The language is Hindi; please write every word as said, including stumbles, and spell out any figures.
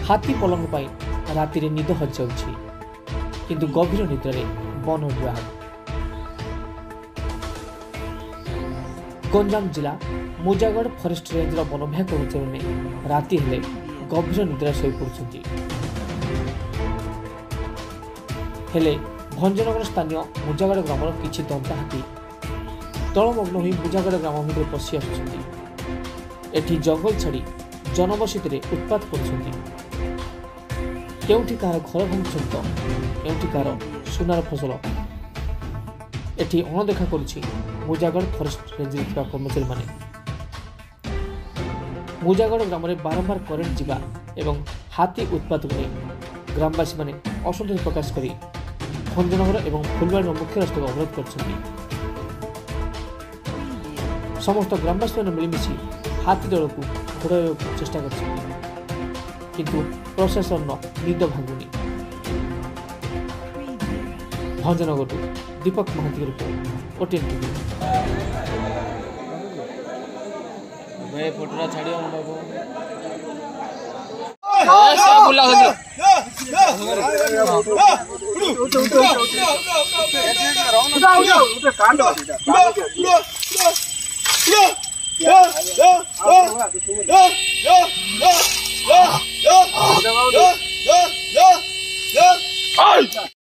हाथी पलंग पाई राति निद हजाऊँ किंतु गभीर निद्रे वन विभाग। गंजाम जिला मुजागढ़ फरेस्ट रेंज वन विभाग कर्मचारी ने राति हेले गभीर निद्रा शोई पड़ुछंती। हेले भंजनगर स्थानीय मुजागढ़ ग्रामर किछि दंता हाथी तलमग्न होई मुजागढ़ ग्राम भितर पशि आसुछंती। एठी जंगल छाड़ी जनबसति उत्पात करुछंती। केउठी कार घर भांगुछंती तो केउठी कार सुनार फसल एठी अणदेखा करुछि मुजागढ़ फरेस्ट रेंज कर्मचारी माने। मुजागढ़ ग्राम में बारंबार करेन्ट जीवा एवं हाथी उत्पात को ग्रामवासी माने असंतोष प्रकाश करी भंजनगर एवं फुलबाड़ी मुख्य रास्ता को अवरोध कर समस्त ग्रामवासी मैंने मिलमिशी हाथी दल को घोड़ाइवा चेष्टा कर किंतु प्रशासन निद भांगुनी। Bhanjanagar Deepak Mahanti report OTN TV. मैं फोटोरा छाड़ियो बाबू बुला हो गया उठो उठो उठो उठो उठो कांड या या या या या या या या या